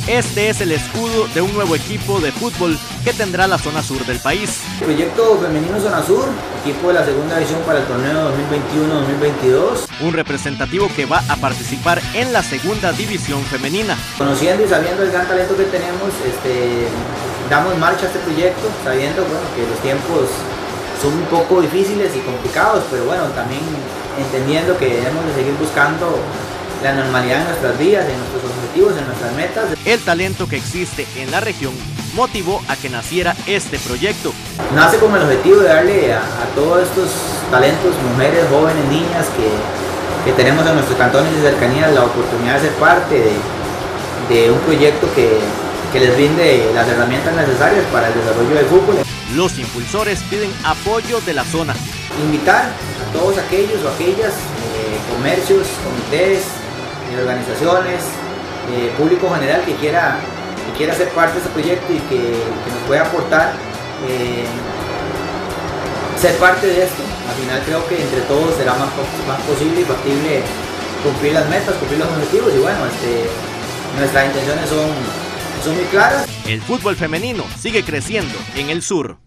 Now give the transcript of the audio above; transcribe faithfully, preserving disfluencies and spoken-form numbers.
Este es el escudo de un nuevo equipo de fútbol que tendrá la zona sur del país. Proyecto Femenino Zona Sur, equipo de la segunda división para el torneo dos mil veintiuno dos mil veintidós. Un representativo que va a participar en la segunda división femenina. Conociendo y sabiendo el gran talento que tenemos, este, damos marcha a este proyecto, sabiendo bueno, que los tiempos son un poco difíciles y complicados, pero bueno, también entendiendo que debemos de seguir buscando la normalidad en nuestras vidas, en nuestros objetivos, en nuestras metas. El talento que existe en la región motivó a que naciera este proyecto. Nace con el objetivo de darle a, a todos estos talentos, mujeres, jóvenes, niñas que, que tenemos en nuestros cantones y cercanías la oportunidad de ser parte de, de un proyecto que, que les brinde las herramientas necesarias para el desarrollo del fútbol. Los impulsores piden apoyo de la zona. Invitar a todos aquellos o aquellas eh, comercios, comités, eh, organizaciones, eh, público general que quiera, que quiera ser parte de este proyecto y que, que nos pueda aportar eh, ser parte de esto. Al final creo que entre todos será más, más posible y factible cumplir las metas, cumplir los objetivos y bueno, este, nuestras intenciones son, son muy claras. El fútbol femenino sigue creciendo en el sur.